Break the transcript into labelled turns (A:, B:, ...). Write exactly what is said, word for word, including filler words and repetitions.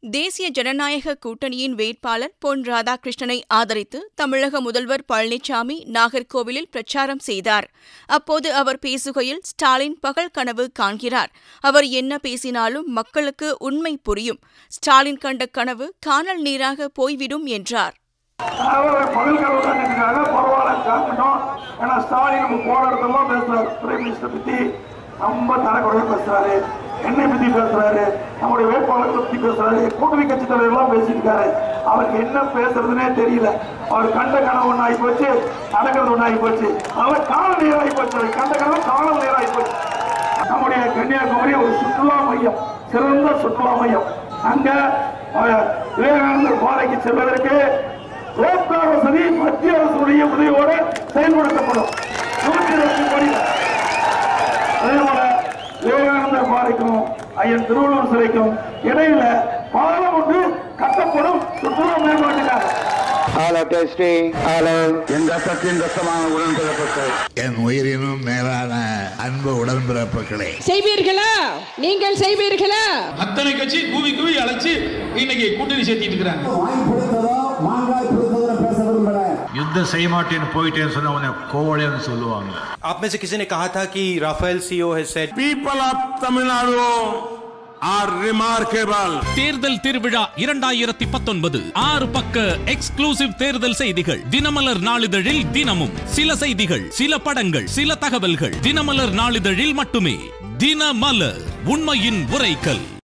A: தேசிய ஜனநாயக கூட்டணியின் வேட்பாளர் பொன் ராதாகிருஷ்ணனை ஆதரித்து தமிழக முதல்வர் பழனிசாமி நாகர்கோவிலில் பிரச்சாரம் செய்தார். அப்போது அவர் பேசுகையில், ஸ்டாலின் பகல் கனவு காண்கிறார். அவர் என்ன பேசினாலும் மக்களுக்கு உண்மை புரியும். ஸ்டாலின் கண்ட கனவு கானல் நீராக போய்விடும் என்றார்.
B: ரொம்ப தரக்குறையா பேசுறாரு, என்னை பத்தி பேசுறாரு, நம்முடைய வேட்பாளர்களை பத்தி பேசுறாரு, கூட்டணி கட்சி தலைவர்கள்லாம் பேசியிருக்காரு. அவருக்கு என்ன பேசுறதுன்னே தெரியல. அவர் கண்ட கனவு ஒன்று ஆகி போச்சு, நடக்கிறது ஒன்று ஆகி போச்சு. அவர் காணல் நீராகி போச்சு, கண்ட கனவு காணல் நீராகி போச்சு. நம்முடைய கன்னியாகுமரி ஒரு சுற்றுலா மையம், சிறந்த சுற்றுலா மையம். அங்க விவேகானந்தர் பாறைக்கு செல்வதற்கு ரோப்கார் வசதி மத்திய அரசுடைய உதவியோடு செயல்படுத்தப்படும். நூற்றி இருபத்தி கோடி. அதே போல விவேகானந்தர் பாறைக்கும் ஐயன் திருவள்ளுவர் சிலைக்கும் இடையில பாலம் ஒன்று கட்டப்படும் சுற்றுலா மேம்பாட்டுக்காக.
C: என் உயிரினும் மேலான அன்பு உடன்பிறப்புகளே,
D: செய்வீர்களா? நீங்கள் செய்வீர்களா?
E: அத்தனை கட்சி கூவி கூவி அழைச்சு இன்னைக்கு கூட்டணி சேர்த்திட்டு இருக்காங்க.
C: யுத்தம் செய்ய மாட்டேன்னு போயிட்டேன்னு சொன்ன உடனே கோவலைன்னு சொல்லுவாங்க.
F: आप में से किसी ने कहा था कि Rafale CEO has said
C: people of Tamil Nadu are remarkable.
G: தேர்தல் திருவிழா இரண்டாயிரத்தி பத்தொன்பது ஆறு பக்க எக்ஸ்க்ளூசிவ் தேர்தல் செய்திகள் தினமலர் நாளிதழில் தினமும் சில செய்திகள், சில படங்கள், சில தகவல்கள் தினமலர் நாளிதழில் மட்டுமே. தினமலர், உண்மையின் உரைக்கல்.